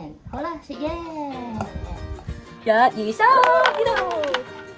好啦，食耶！一二三，呢度。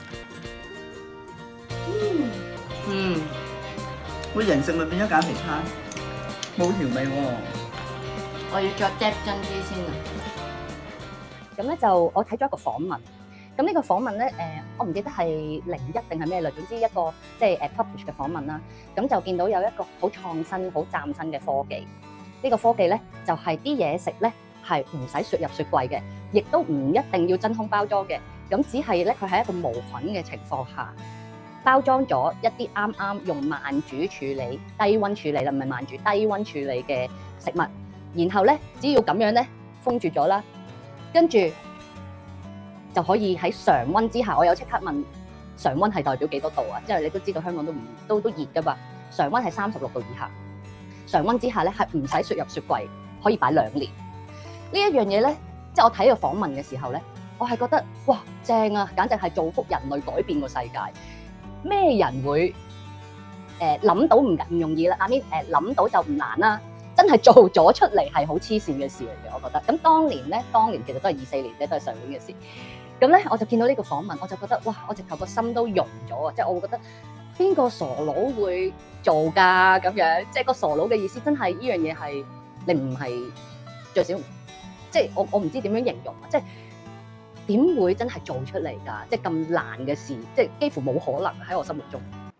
會形式咪變咗減肥餐，冇調味喎。 我要再 dip 真啲先啊！ 咁咧就我睇咗一個訪問，咁呢個訪問咧我唔記得係01定係咩啦，總之一個即係publish 嘅訪問啦。咁就見到有一個好創新、好嶄新嘅科技。呢個科技咧就係啲嘢食咧係唔使雪入雪櫃嘅，亦都唔一定要真空包裝嘅。咁只係咧佢喺一個無菌嘅情況下，包裝咗一啲啱啱用慢煮處理、低溫處理啦，唔係慢煮，低溫處理嘅食物。然後咧，只要咁樣咧封住咗啦，跟住就可以喺常溫之下。我有即刻問常溫係代表幾多度啊？即係你都知道香港都熱噶嘛，常溫係36度以下。常溫之下咧係唔使雪入雪櫃，可以擺2年。呢一樣嘢咧，即係我睇個訪問嘅時候咧，我係覺得哇正啊，簡直係造福人類，改變個世界。咩人會諗到唔容易啦？諗到就唔難啦。真係做咗出嚟係好黐線嘅事嚟嘅，我覺得。咁當年其實都係24年啫，都係上年嘅事。咁咧我就見到呢個訪問，我就覺得哇！我直頭個心都溶咗啊！即係我會覺得邊個傻佬會做㗎咁樣？即係個傻佬嘅意思，真係呢樣嘢係你唔係最少，即係我唔知點樣形容啊！即係點會真係做出嚟㗎？即係咁難嘅事，即係幾乎冇可能喺我心目中。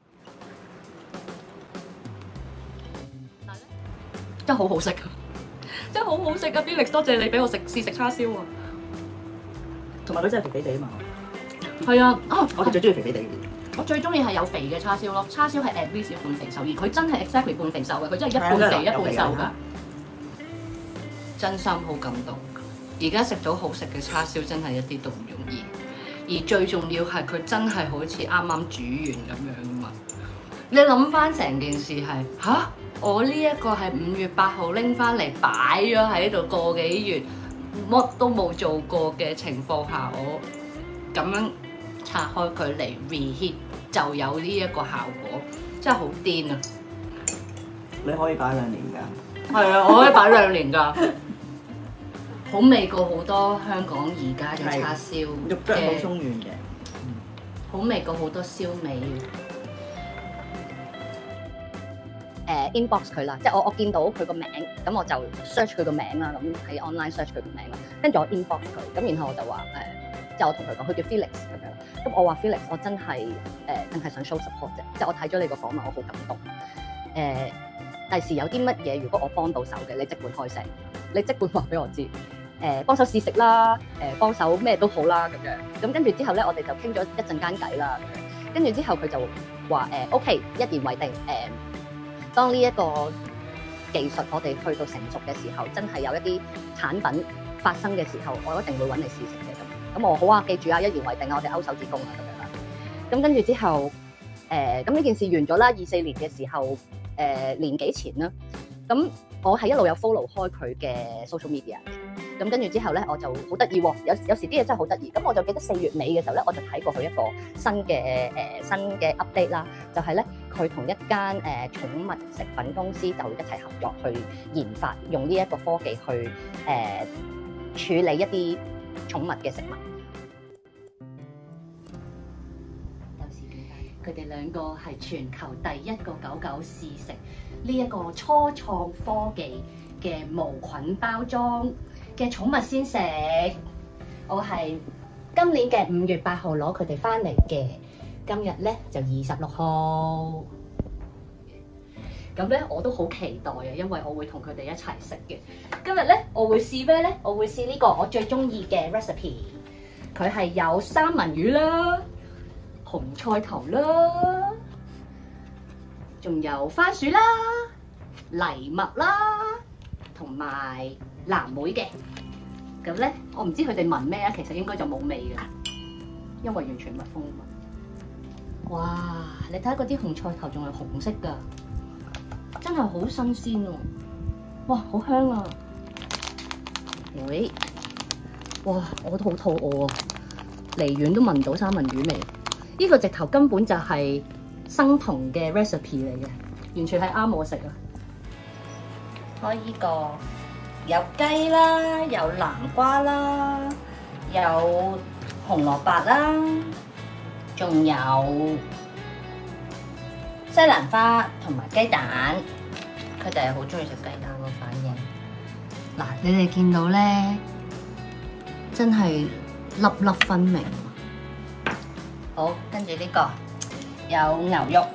真係好好食啊！真係好好食啊 ！Felix， 多謝你俾我試食叉燒啊！ 同埋佢真係肥肥地啊嘛。 係啊， 我哋最中意肥肥地嘅。 我最中意係有肥嘅叉燒咯，叉燒係 at least 半肥瘦，而佢真係 exactly 半肥瘦嘅，佢真係一半肥一半瘦㗎。真心好感動，而家食到好食嘅叉燒真係一啲都唔容易，而最重要係佢真係好似啱啱煮完咁樣啊嘛！你諗翻成件事係吓？我呢一個係5月8號拎翻嚟擺咗喺度個幾月，乜都冇做過嘅情況下，我咁樣拆開佢嚟 reheat 就有呢一個效果，真係好癲啊！ 你可以擺2年㗎。 係啊，我可以擺2年㗎，好味過好多香港而家嘅叉燒， 肉質好鬆軟嘅， 好味過好多燒味。 inbox 佢啦，即係我見到佢個名，咁我就 search 佢個名啦，咁喺 online search 佢個名啦，跟住我 inbox 佢，咁然後我就話即係我同佢講，佢叫 Felix 咁樣，咁我話 Felix， 我真係淨係想 show support 啫，即係我睇咗你個訪問，我好感動。第時有啲乜嘢，如果我幫到手嘅，你即管開聲，你即管話俾我知，幫手試食啦，幫手咩都好啦咁樣。咁跟住之後咧，我哋就傾咗一陣間偈啦，咁樣跟住之後佢就話OK， 一言為定。當呢一個技術我哋去到成熟嘅時候，真係有一啲產品發生嘅時候，我一定會揾你試食嘅。咁我好啊，記住啊，一言為定啊，我哋勾手指公啊咁樣啦。咁跟住之後，咁呢件事完咗啦，24年嘅時候，年幾前啦。咁我係一路有 follow 開佢嘅 social media 嘅。咁跟住之後咧，我就好得意喎。有時啲嘢真係好得意。咁我就記得4月尾嘅時候咧，我就睇過佢一個新嘅 update 啦，就係咧佢同一間寵物食品公司就一齊合作去研發，用呢一個科技去處理一啲寵物嘅食物。 有時點解佢哋兩個係全球第一個狗狗試食呢一個初創科技嘅無菌包裝嘅寵物先食？我係今年嘅5月8號攞佢哋翻嚟嘅，今日咧就26號。咁咧我都好期待啊，因為我會同佢哋一齊食嘅。今日咧我會試咩咧？我會試呢個我最中意嘅 recipe， 佢係有三文魚啦、紅菜頭啦，仲有番薯啦、藜麥啦，同埋藍莓嘅。咁咧我唔知佢哋聞咩啊，其實應該就冇味嘅，因為完全密封啊嘛。哇！你睇下嗰啲紅菜頭仲係紅色㗎。真係好新鮮喎！哇，好香啊！喂，哇，我都好肚餓啊！離遠都聞到三文魚味。呢個直頭根本就係生酮嘅 recipe 嚟嘅，完全係啱我食啊！開呢個有雞啦，有南瓜啦，有紅蘿蔔啦，仲有西蘭花同埋雞蛋。佢哋係好中意食雞蛋個反應。嗱，你哋見到咧，真係粒粒分明。好，跟住呢個有牛肉，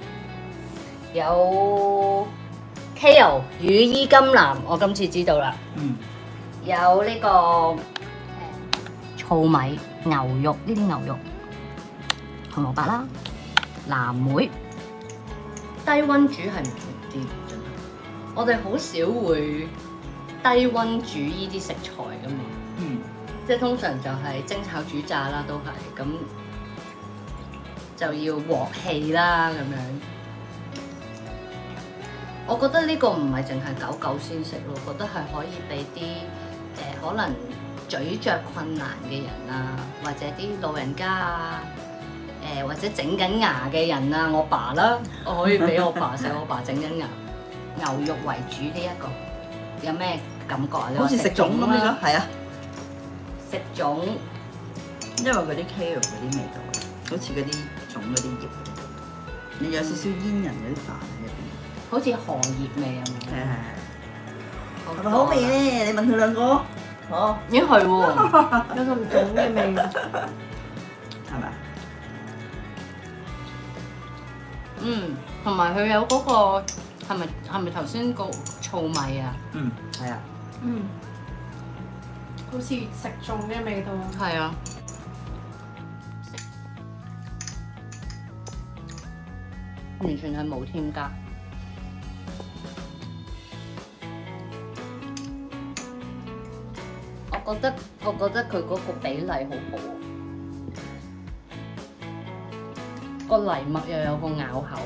有 kale 羽衣甘藍，我今次知道啦。有呢個糙米牛肉，呢啲牛肉，紅蘿蔔啦，藍莓，低温煮係唔同啲，真係。我哋好少會低温煮呢啲食材噶嘛，即係通常就係蒸炒煮炸啦，都係咁就要鑊氣啦咁樣。我覺得呢個唔係淨係狗狗先食咯，覺得係可以俾啲可能咀嚼困難嘅人啊，或者啲老人家啊，或者整緊牙嘅人啊，我爸啦，我可以俾我爸食，我爸整緊牙，牛肉為主呢一個，有咩感覺啊？ 好似食粽咁樣，係啊， 食粽， 因為嗰啲 kale 嗰啲味道，好似嗰啲粽嗰啲葉，你有少少煙韌嗰啲飯喺入邊， 好似荷葉味啊！ 係咪好味咧？你問佢兩個，好， 咦係喎， 有陣粽嘅味， 係咪？ 同埋佢有嗰個係咪頭先個糙米啊？ 係啊， 好似食粽嘅味道。 係啊，完全係冇添加。我覺得佢嗰個比例好好，個藜麥又有個咬口。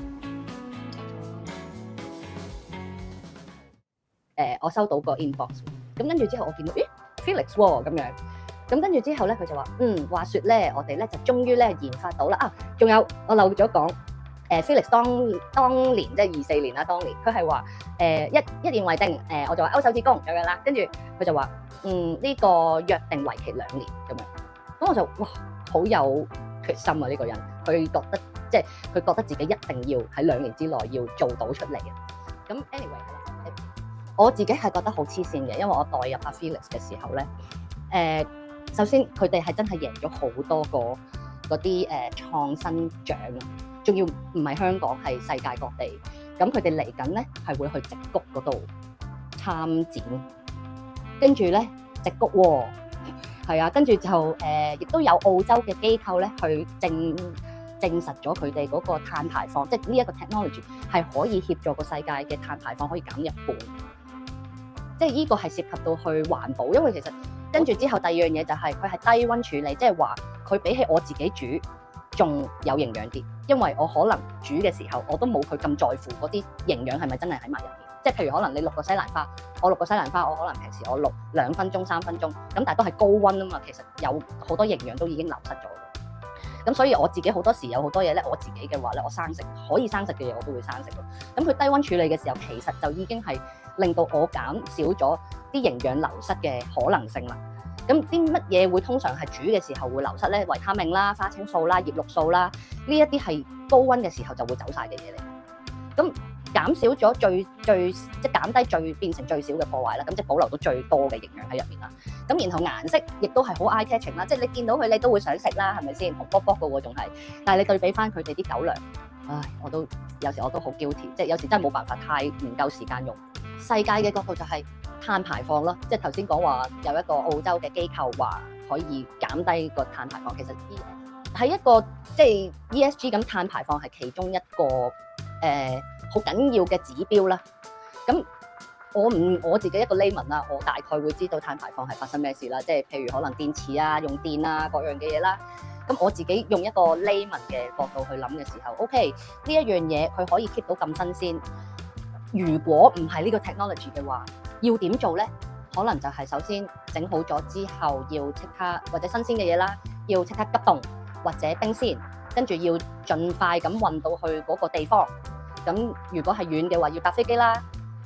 我收到個 inbox，咁跟住之後我見到，咦 Felix 喎咁樣，咁跟住之後咧佢就話，話説咧我哋咧就終於咧研發到啦啊，仲有我漏咗講。Felix 當年即係24年啦，當年佢係話一言為定，我就話勾手指公咁樣啦，跟住佢就話呢個約定為期2年咁樣，咁我就哇好有決心啊呢個人，佢覺得即係佢覺得自己一定要喺2年之內要做到出嚟嘅。咁 anyway 係啦，我自己係覺得好黐線嘅，因為我代入阿 Felix 嘅時候咧，首先佢哋係真係贏咗好多個嗰啲創新獎啊！仲要唔係香港，係世界各地。咁佢哋嚟緊咧係會去矽谷嗰度參展，跟住咧矽谷喎，係啊，跟住就亦都有澳洲嘅機構咧去證實咗佢哋嗰個碳排放，即係呢一個 technology 係可以協助個世界嘅碳排放可以減1半。即係呢個係涉及到去環保，因為其實跟住之後第二樣嘢就係佢係低溫處理，即係話佢比起我自己煮仲有營養啲，因為我可能煮嘅時候我都冇佢咁在乎嗰啲營養係咪真係喺埋入面。即係譬如可能你淥個西蘭花，我淥個西蘭花，我可能平時我淥2分鐘、3分鐘，咁但係都係高溫啊嘛，其實有好多營養都已經流失咗。咁所以我自己好多時有好多嘢咧，我自己嘅話咧，我生食可以生食嘅嘢我都會生食咯。咁佢低溫處理嘅時候，其實就已經係令到我減少咗啲營養流失嘅可能性啦。咁啲乜嘢會通常係煮嘅時候會流失咧？維他命啦、花青素啦、葉綠素啦，呢一啲係高溫嘅時候就會走晒嘅嘢嚟。咁減少咗最即係減低變成最少嘅破壞啦。咁即係保留到最多嘅營養喺入面啦。咁然後顏色亦都係好 eye catching 啦，即係你見到佢你都會想食啦，係咪先？紅卜卜嘅喎仲係，但係你對比翻佢哋啲狗糧，唉，有時我都好 guilty， 即係有時真係冇辦法，太唔夠時間用。世界嘅角度就係碳排放咯，即係頭先講話有一個澳洲嘅機構話可以減低個碳排放，其實係一個即係 ESG 咁碳排放係其中一個好緊要嘅指標啦。咁我自己一個 layman 啦，我大概會知道碳排放係發生咩事啦，即係譬如可能電池啊、用電啊各樣嘅嘢啦。咁我自己用一個 layman 嘅角度去諗嘅時候 ，OK 呢一樣嘢佢可以 keep 到咁新鮮。如果唔係呢個 technology 嘅話，要點做咧？可能就係首先整好咗之後，要即刻或者新鮮嘅嘢啦，要即刻急凍或者冰鮮，跟住要盡快咁運到去嗰個地方。咁如果係遠嘅話，要搭飛機啦。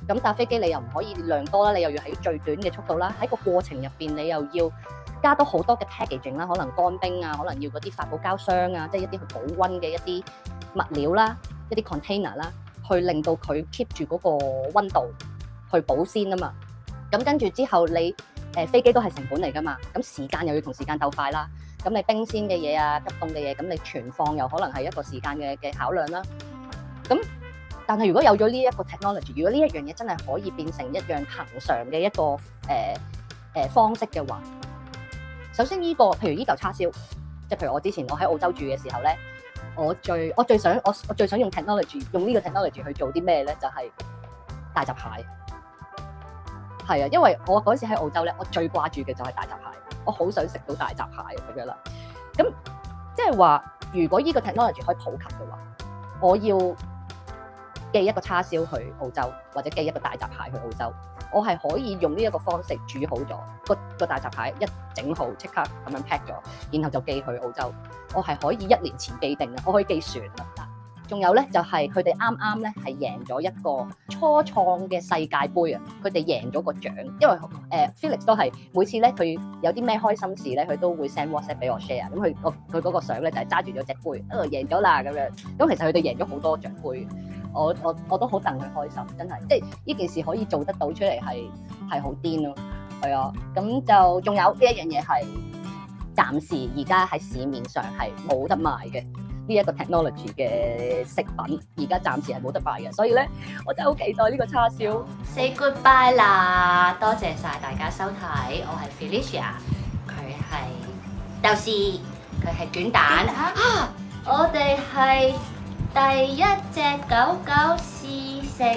咁搭飛機你又唔可以量多啦，你又要喺最短嘅速度啦，喺個過程入邊你又要加多好多嘅 packaging 啦，可能乾冰啊，可能要嗰啲發泡膠箱啊，即係一啲去保溫嘅一啲物料啦，一啲 container 啦，去令到佢 keep 住嗰個溫度去保鮮啊嘛。咁跟住之後你飛機都係成本嚟㗎嘛，咁時間又要同時間鬥快啦。咁你冰鮮嘅嘢啊，急凍嘅嘢，咁你存放又可能係一個時間嘅考量啦。咁但係如果有咗呢一個 technology， 如果呢一樣嘢真係可以變成一樣恆常嘅一個方式嘅話，首先呢個譬如呢嚿叉燒，即係譬如我之前我喺澳洲住嘅時候咧，我最想用 technology 用呢個 technology 去做啲咩咧？就係大閘蟹。係啊，因為我嗰時喺澳洲咧，我最掛住嘅就係大閘蟹，我好想食到大閘蟹咁樣啦。咁即係話，如果呢個 technology 可以普及嘅話，我要寄一個叉燒去澳洲，或者寄一個大閘蟹去澳洲，我係可以用呢一個方式煮好咗個大閘蟹，一整好即刻咁樣 pack 咗，然後就寄去澳洲。我係可以1年前寄定嘅，我可以寄船啦。仲有咧就係佢哋啱啱咧係贏咗一個初創嘅世界盃啊！佢哋贏咗個獎，因為Felix 都係每次咧佢有啲咩開心事咧，佢都會 send WhatsApp 俾我 share。咁佢嗰個相咧就係揸住咗隻杯，贏咗啦咁樣。咁其實佢哋贏咗好多獎杯，我都好戥佢開心，真係即係呢件事可以做得到出嚟係好癲咯，係啊！咁就仲有呢一樣嘢係暫時而家喺市面上係冇得賣嘅。呢一個 technology 嘅食品，而家暫時係冇得賣嘅，所以咧我真係好期待呢個叉燒。 Say goodbye 啦，多謝晒大家收睇，我係 Felicia， 佢係豆豉，佢係卷蛋啊！我哋係第一隻狗狗試食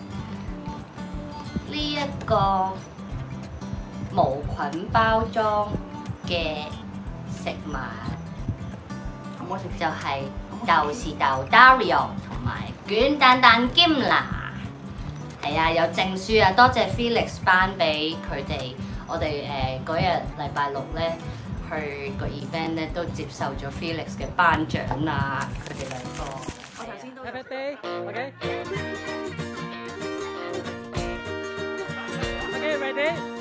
呢一個無菌包裝嘅食物。就係豆豉豆 Dario 同埋卷蛋蛋 Gimla， 係啊，有證書啊，多謝 Felix 頒俾佢哋。我哋嗰日禮拜六咧去個 event 咧都接受咗 Felix 嘅頒獎啊，佢哋兩個。我頭先都 Happy birthday， OK，ready。